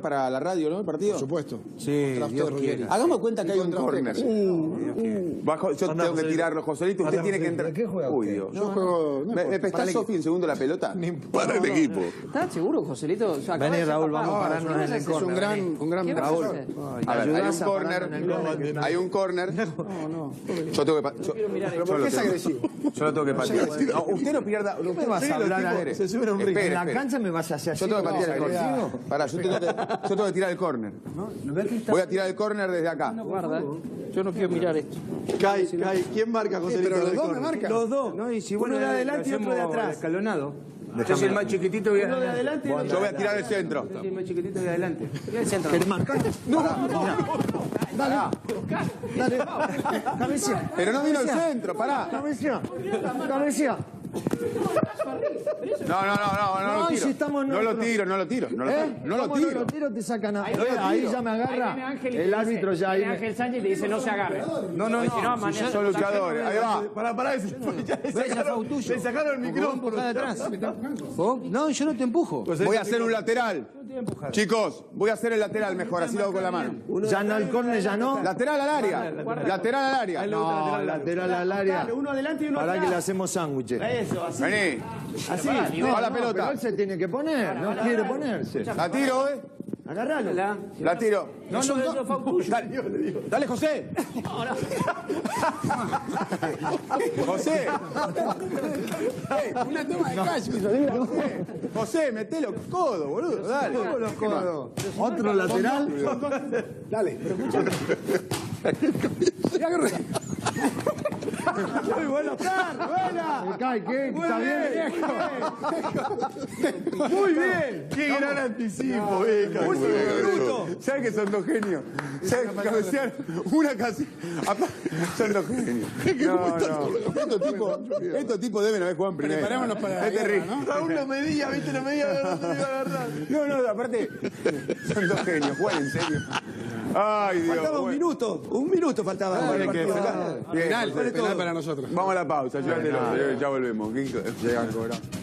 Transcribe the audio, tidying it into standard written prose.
para la radio, ¿no? El partido. Por supuesto. Sí, Dios quiere. Hagamos cuenta que hay un córner. Yo tengo que tirarlo, Joselito. Usted tiene que entrar. ¿Qué juega? Uy, Dios. Yo juego... ¿Me prestás, Sofi, en segundo la pelota? Para el equipo. ¿Estás seguro, Joselito? Vení, Raúl, vamos a pararnos en el córner. Es un gran Raúl. A ver, hay un córner. Hay un córner. Yo tengo que... ¿Por qué es agresivo? Yo lo tengo que patear. No, usted no pierda... ¿Qué me vas a hablar? Se sube un ritmo. En la cancha me vas a hacer así. Yo tengo que patear el córner. Pará, yo tengo que tirar el córner. Voy a tirar el córner desde acá. Guarda, yo no quiero mirar esto. Cae. ¿Quién marca, José? Pero los dos me marcan. Los dos. No, y si Uno de adelante y otro de atrás. Escalonado. Yo soy el más chiquitito y voy Uno de adelante y otro Yo voy a tirar el centro. Yo soy el más chiquitito y voy adelante. El centro. ¿Querés marcar? Dale. Cabecea. Pero no vino el centro, pará. Cabecea. No lo tiro. Si estamos No lo tiro. No lo tiro, te sacan a... Ahí ya me agarra. El árbitro ya ahí... Ángel Sánchez te dice no se agarre. No. Son luchadores. Ahí va. Pará. Le sacaron el micrófono de atrás. No, yo no te empujo. Voy a hacer un lateral. Chicos, voy a hacer el lateral mejor, así lo hago con la mano. Ya no, el córner ya no. Lateral al área. Lateral al área. No, lateral al área. Uno adelante y uno Para atrás. que le hacemos sándwiches. Eso, así. Vení. Así. Va la pelota. Pero él se tiene que poner. No quiere ponerse. La tiro, Agarralo. La tiro. No, eso fue tuyo. Dale, José. José. Una toma de calle. José, meté los codos, boludo. Dale. Los codos. Otro lateral. Dale. Ya agarré. Muy bueno. Buena. Cae, ¿qué? ¿Está bien? Muy bien. Qué gran anticipo, ¿Sabes que son dos genios? ¿Sabes que cabecear una casi? Son dos genios. Estos tipos deben haber jugado en primera. Preparémonos para Es terrible. Raúl no medía, ¿viste? No medía, no se iba a agarrar. No, aparte, son dos genios. Juegan en serio. Ay, Dios. Faltaba un minuto faltaba. Penal para nosotros. Vamos a la pausa, ya volvemos. Llegan a cobrar.